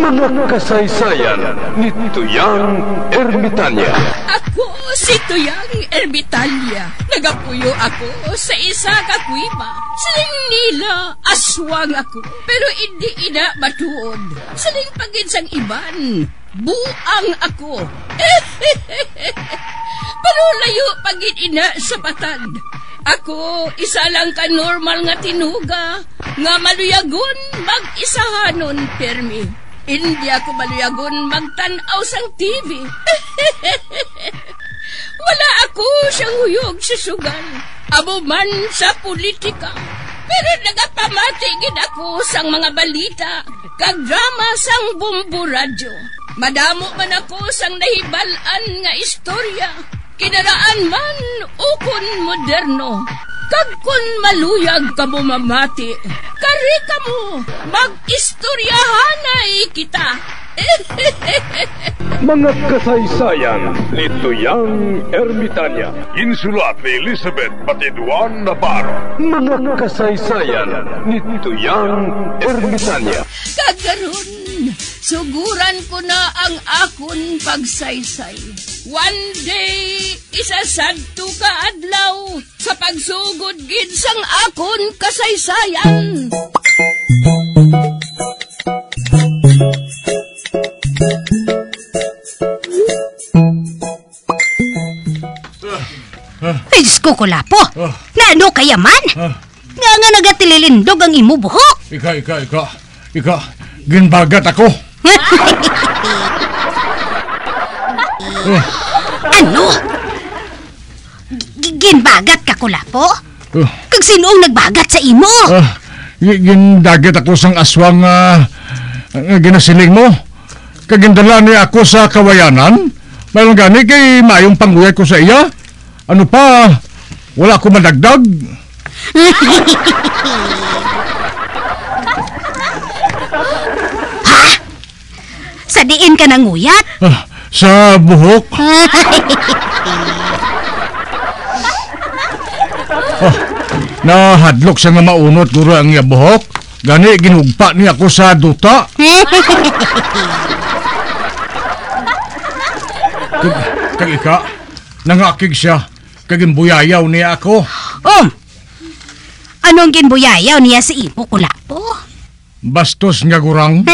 Mga kasaysayan ni Tuyang Ermitanya. Ako si Tuyang Ermitanya. Nagapuyo ako sa isa ka kuiba. Siling nila, aswang ako. Pero hindi ina matuod. Siling pagin sang iban, buang ako. Pero layo pagin ina sa batad. Ako, isa lang ka normal nga tinuga, nga maluyagon mag-isahanon, permi. Hindi ako maluyagon magtanaw sang TV. Wala ako siyang huyog sa sugal, amo man sa politika. Pero nagapamatagin ako sang mga balita, kag drama sang Bumbu Radyo. Madamo man ako sang nahibalan nga istorya, kinaraan man ukon moderno. Kag kun maluyag ka mo mamati, kari ka mo, mag-istoryahanay kita. Mga kasaysayan ni Tuyang Ermitanya. Insulat ni Elizabeth Batiduan Navarro. Mga kasaysayan ni Tuyang Ermitanya. Kagaron, suguran ko na ang akon pagsaysay. One day, isasadto ka adlaw sa pagsugod gid sang akon kasaysayan. Ay, Diyos ko, Kulapo. Na ano kaya man? Nga nagatililindog ang imo buhok. Ika, ginbagat ako. Ano? Ginbagat ka, Kulapo? Kag sinoong nagbagat sa imo? Gindagat ako sang aswang ginasiling mo. Kag gindala niya ako sa kawayanan. Mayroon gani kay mayong panguyay ko sa iya. Ano pa? Wala ko madagdag. Ha? Sa diin ka nanguyat? Sa buhok. Nahadlok siya nga maunot guro ang iya buhok. Gani ginugpa niya ako sa duta. Kag ika, nangakig siya. Kagimbuyayaw niya ako. Anong ginbuyayaw niya sa imo, Kulapo? Bastos nga gurang.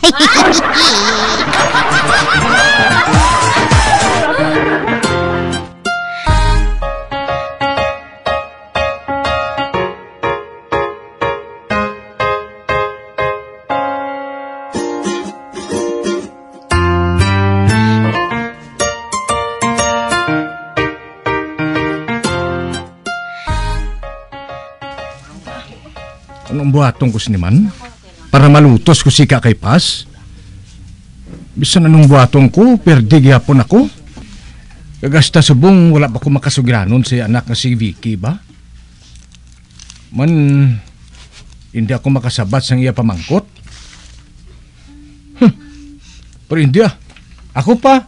Anong buhatong ko siniman? Para malutos ko si Kakay Paz? Bisan anong buhatong ko, perdi gyapon ako. Kagasta subong wala pa ko makasugranon sa anak na si Vicky ba? Man, hindi ako makasabat sang iya pamangkot. Pero hindi Ako pa.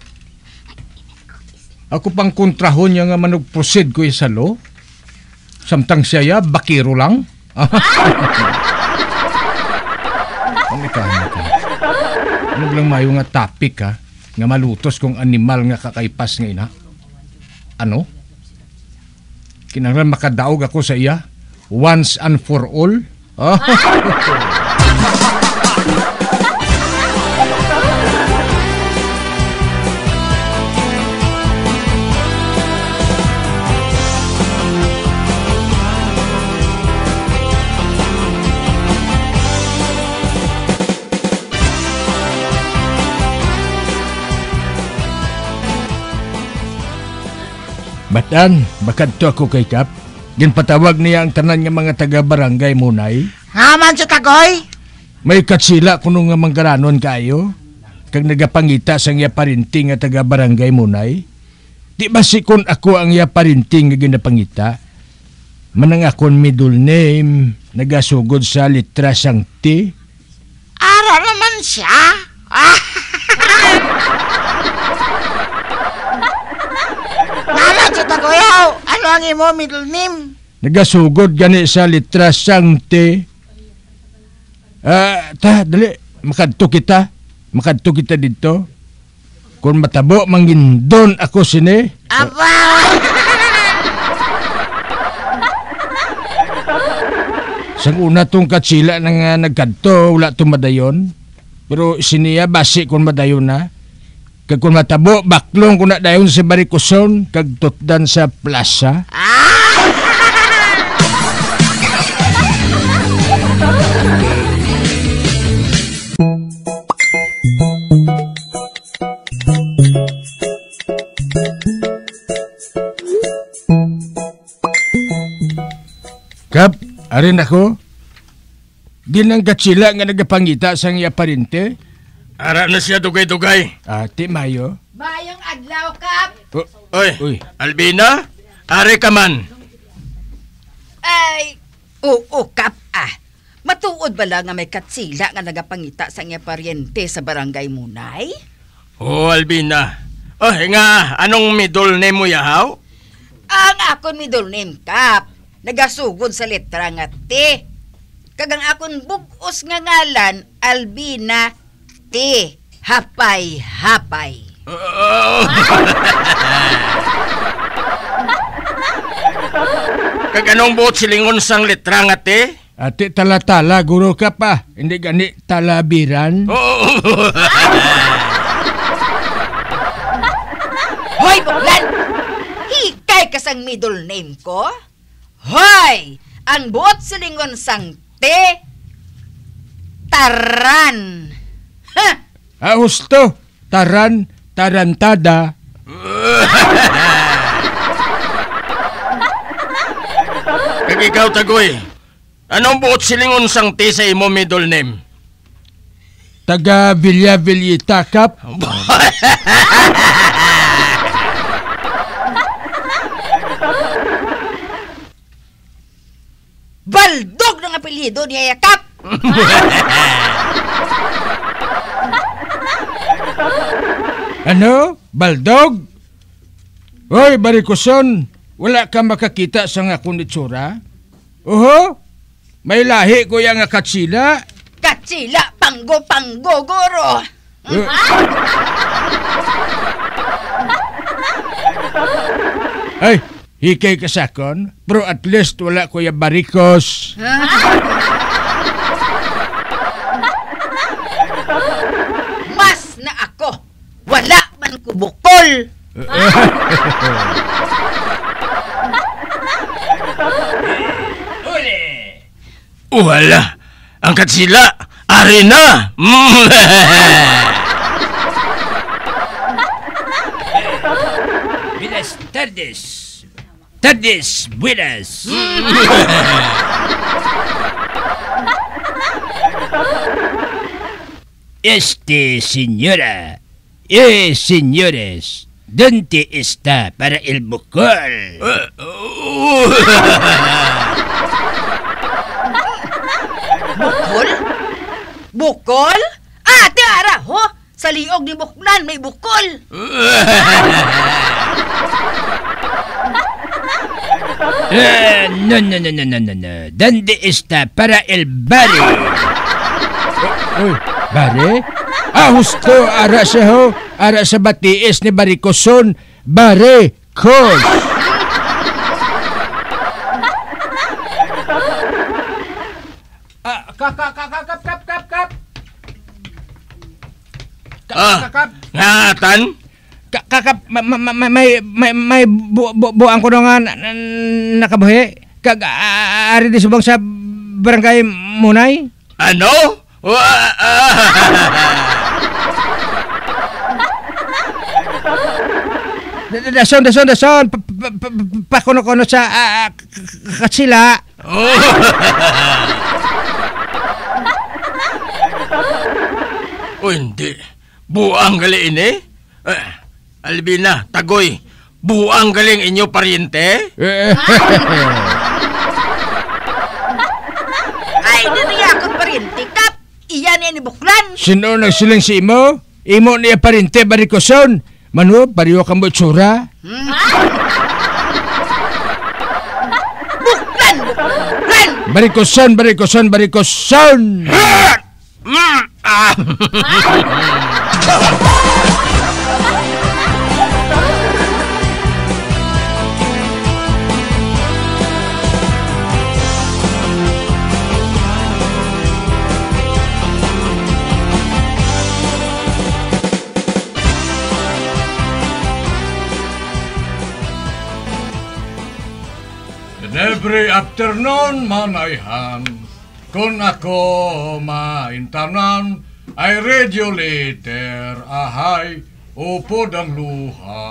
Ako pang kontrahon niya nga manag-proceed ko sa law. Samtang siya bakiro lang. Ano lang mayo nga topic nga malutos kong animal nga kakaipas nga ina? Ano? Kinahanglan makadaog ako sa iya once and for all? Batan, bakadto ako kay Kap. Ginpatawag niya ang tanan nga mga taga-barangay Munay. Haman sa tagoy? May katsila kuno nga manggaranon kayo. Kag nagapangita sa iya parinting nga taga-barangay Munay. Di ba sikon ako ang iya parinting nga ginapangita? Manang akon middle name, nagasugod sa litra sang T. Ara naman siya. Naman sa tagoyaw. Ano ang imo middle name? Nagasugod gani sa litra sang T. Dali, makadto kita. makadto kita dito. Kung matabo, mangindon ako sini. Aba! Sang una tong katsila na nga nagkadto, wala tong madayon. Pero siniya, basi kung madayon na. Kag kung matabo, baklong kung na dayon sa barikuson, kag tutdan sa plaza. Kap, arin ako. Di nang katsila nga nagapangita sa iya parente. Ara na siya dugay-dugay. Ate Mayo. Mayong adlaw, Kap. Oy, Uy. Albina, are ka man. Ay, oo, Kap, matuod ba lang nga may katsila nga nagapangita sa nga paryente sa barangay Munay? Oh, Albina. Oh, nga, anong middle name mo yahaw? Ang akon middle name, Kap, nagasugod sa letra nga T. Kagang akon bugos nga ngalan, Albina T. Hapay-hapay. Kag anong buot silingon sang letra nga te? Ate tala-tala, guro ka pa. Hindi gani talabiran. Hoy, buklan! Hikay ka sang middle name ko? Hoy! Ang buot silingon sang T. Taran. Ha! Husto. Taran, tarantada. Kag ikaw, Tagoy, anong buot silingon sang te sa imo middle name? Taga Villa Villita, Kap. Baldog ng apelyido niya, Kap! Ano? Baldog? Hoy, barikuson. Wala ka makakita sa nga akong itsura? Oho? May lahi ko yung nga katsila. Katsila, panggo, goro! Ay, hikay ka sakon. Pero at least wala ko yung barikos. Mas na ako! Wala man ko bukol! Wala. Ang katsila, are na. Buenas tardes. Tardes, buenas. Señora. Señores. ¿Dónde está para el bukol? Bukol? Bukol? Ate ara, ho? Sa liog ni Buklan may bukol. No. ¿Dónde está para el bari? Uy, bare? Husto, ara siya ho. Ara sa batiis ni barikoson. Barikos. Kap. Ngatan? Kakap, may buang ko nga nakabuhi. Kag, ari di subang sa barangay Munay. Ano? Dason. Pakuno-kuno sa katsila. O hindi. Buang gali ini? Albina, Tagoy, buang galing inyo paryente? Ay, dito akong parinti, Kap. Iyan ni Buklan. Sino nagsiling si imo? Imo niya parinte barikoson. Manu, pariyo ka mo itsura. Buklan. Barikoson. Every afternoon, manayhan, kung ako maintanan, ay radio later, ahay, upod ang luha.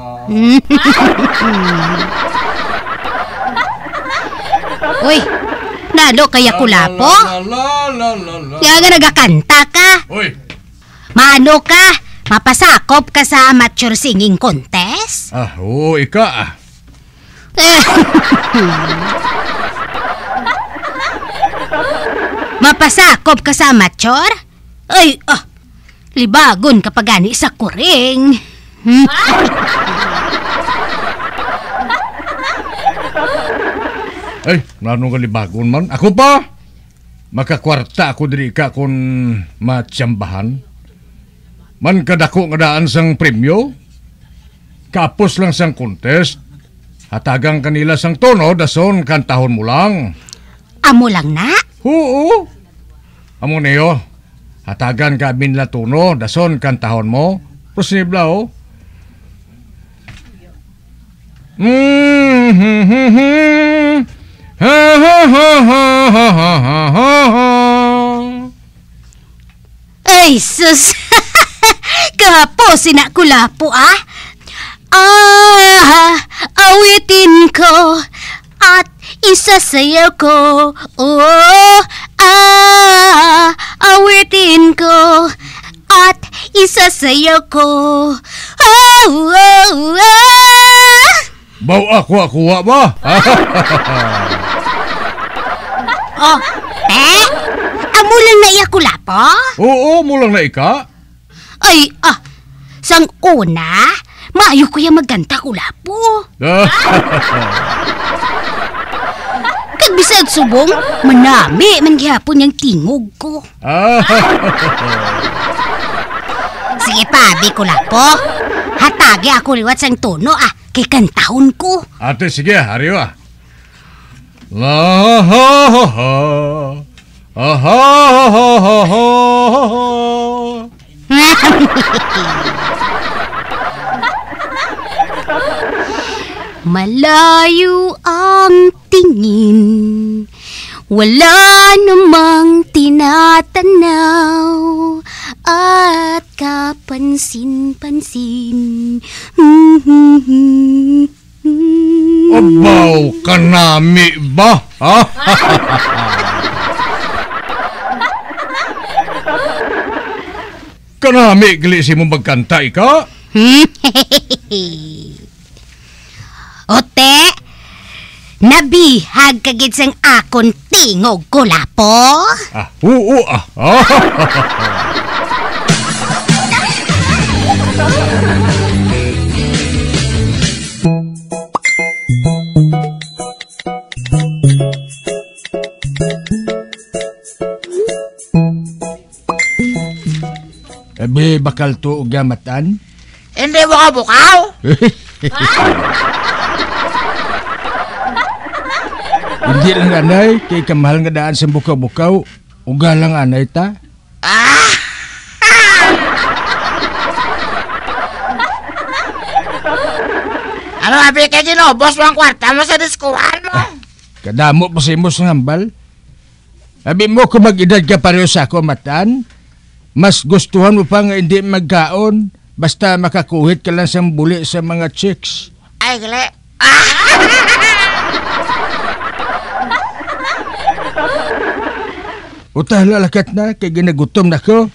Uy, nalo kaya kulapo? Kaya nga nagakanta ka? Uy, Maano ka? Mapasakop ka sa amateur singing contest? oo, ika. Mapasakop ka sa amateur? Ay, libagon kapag gani sa kuring. Ay, nanong kalibagon man. Ako pa? Makakwarta ako diri ka kung matsambahan. Man kadako nga daan sang premyo. Kapos lang sang contest. Hatagang kanila sang tono, dason kantahon mo lang. Amo lang na? Oo. Amo niyo. Hatagan ka binla tono, dason kantahon mo. Posible oh. Ay, sus! Kapo sinakulapo awitin ko at isasayaw ko. Awitin ko at isasayaw ko. Baw ako ba? Amo lang na iyakulapo? Oo, mo lang na ika. Ay, sang una, maayo ko yung magkanta kulapo. Kag bisag subong, manami man gihapon yung tingog ko. Sige pa, bi kulapo. Hatagi ako liwat sang tono kay kantahon ko. Ate, sige, hariyo La ha ha ha. Malayo ang tingin, wala namang tinatanaw at kapansin-pansin. Abaw, kanami ba? Kanami, gali si mo magkanta, ika? Ote, nabihag kagid sang akon tingog kulapo? Oo, Abi, bakal to og gamatan? Hindi mo ka bukaw? Hindi lang anay, kay kamahal nga daan sa bukaw-bukaw. Uga lang anay ta. Ano abi kay ginobos mo ang kwarta mo sa diskuhan mo? Kadamo pa sa imo sa hambal. Abi mo kung mag-edad ka pareho sa ako matan, mas gustuhan mo pa nga hindi magkaon basta makakuhit ka lang sa buli sa mga chicks. Ay, gali. Utah lalakat na, kay ginagutom na ko.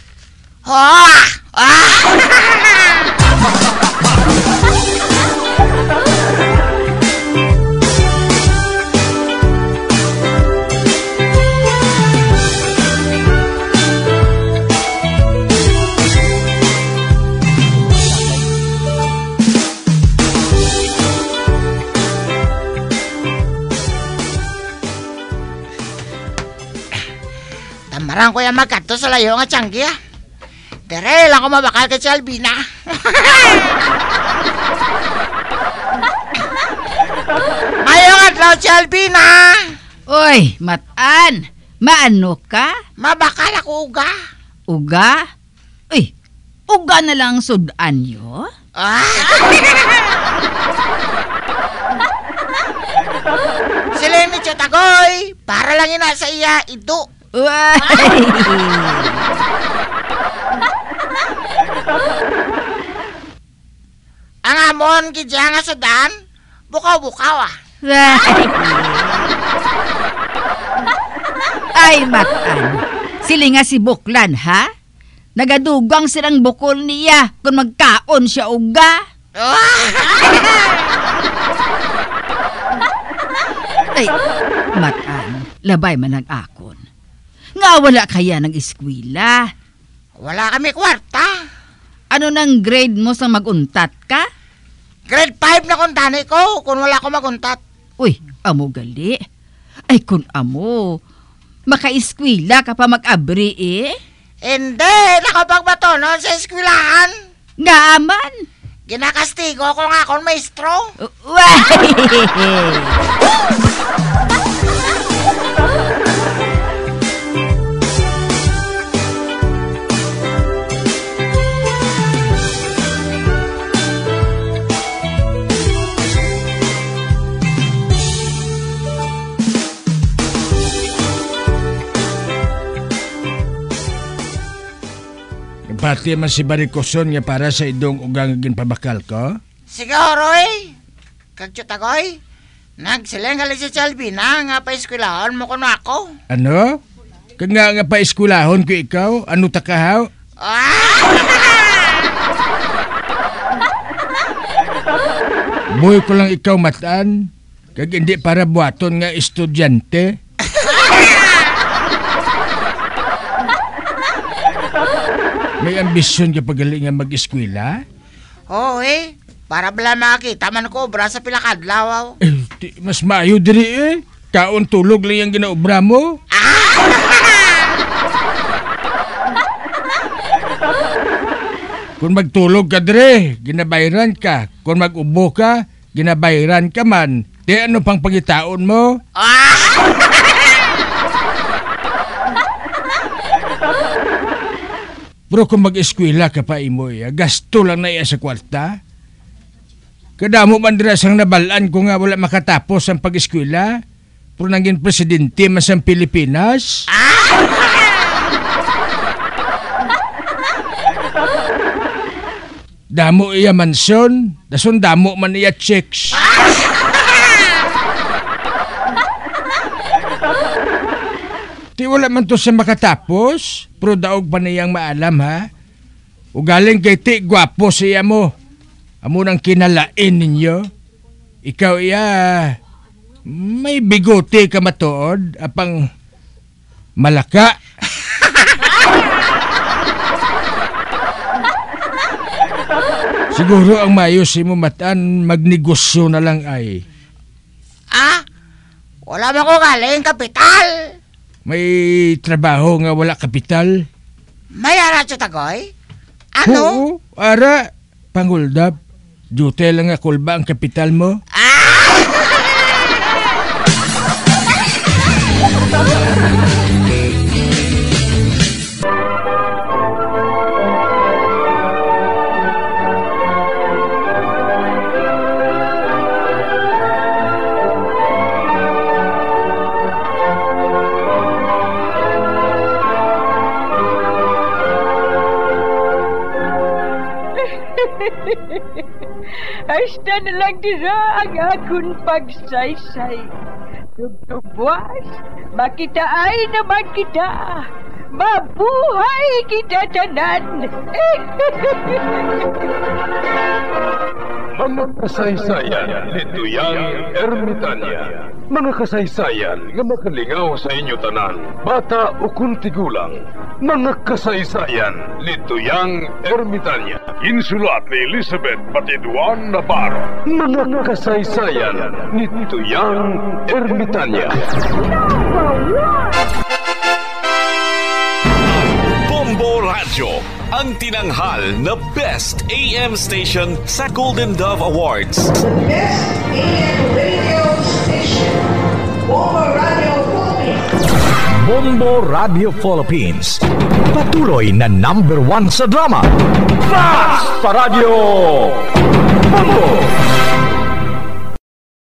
Tamarang ko yung magkato sa layo nga tiyanggi Tere, lang ko mabakal kay si Albina. Mayong adlaw si Albina. Oy, Matan, maano ka? Mabakal ako uga. Uga? Uy, uga na lang sudan yo? Sila ni Chotagoy, para lang ina sa iya ito. Uy! Ang amon gidya nga sudan, bukaw-bukaw ah. Ay, Matan, sili nga si Buklan, ha? Nagadugang silang bukol niya kung magkaon siya uga. Ay, Matan, labay man ang akon. Nga wala kaya ng eskwela. Wala kami kwarta. Ano nang grade mo sa maguntat ka? Grade 5 na kuntani ko kung wala ko maguntat. Uy, amo gali. Ay, kung amo, makaeskwela ka pa mag-abri eh. Hindi, nakapagbato nun sa eskwelahan. Nga aman. Ginakastigo ko nga akong maestro. Pati man si Barikoson nga para sa idong ugang ginpabakal ko? Siguro eh. Kagchutagoy, nagsiling gali si Albina nga pa eskwelahan mo kuno ako. Ano? Kag nga pa eskwelahon ko ikaw? Ano takahaw? Boy ko lang ikaw Matan. Kag hindi para buhaton nga estudyante. May ambisyon ka pagaling nga mag-eskwela? Oo eh. Para bala makita man ko obra sa pilakadlaw. Mas maayo diri eh. Kaon tulog lang yung ginaobra mo. Kung magtulog ka diri, ginabayran ka. Kung mag-ubo ka, ginabayran ka man. Di ano pang pangitaon mo? Pero kung mag-eskwela ka pa imo, gasto lang na iya sa kwarta. Kadamo man dira sang nabalaan ko nga wala makatapos ang pag-eskwela. Pero naging presidente man sa Pilipinas. Damo iya mansyon, dason damo man iya checks. Di wala man to sa makatapos, pero daog pa niyang maalam ha. Ugaling kay ti, gwapo siya mo. Amo nang kinalain ninyo. Ikaw iya, may bigote ka matuod, apang malaka. Siguro ang mayos mo Matan, magnegosyo na lang ay. Wala man ko galing kapital. May trabaho nga wala kapital? May ara Chotagoy? Ano? Oo, ara, panguldap. Duty lang nga kulba ang kapital mo. Hasta na lang dira ang akong pagsaysay. Tugtugwas, makitaan naman kita. Mabuhay kita tanan. Mga kasaysayan ni Tuyang Ermitanya. Mga kasaysayan nga makalingaw sa inyo tanan, bata o kuntigulang. Mga kasaysayan ni Tuyang Ermitanya. Insulat ni Elizabeth Batiduan Navarro. Mga kasaysayan ni Tuyang Ermitanya. Bombo Radio. Radyo, ang tinanghal na Best AM Station sa Golden Dove Awards. The Best AM Radio Station, Bombo Radio Philippines. Bombo Radio Philippines. Patuloy na #1 sa drama. Fast Paradyo! Bombo!